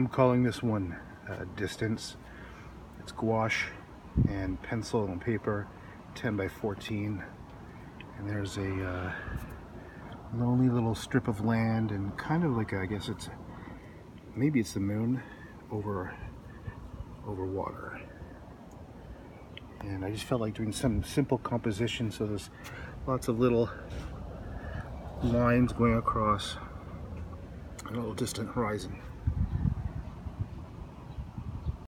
I'm calling this one distance. It's gouache and pencil and paper, 10 by 14. And there's a lonely little strip of land and kind of like I guess it's, maybe it's the moon over water. And I just felt like doing some simple composition, so there's lots of little lines going across a little distant horizon.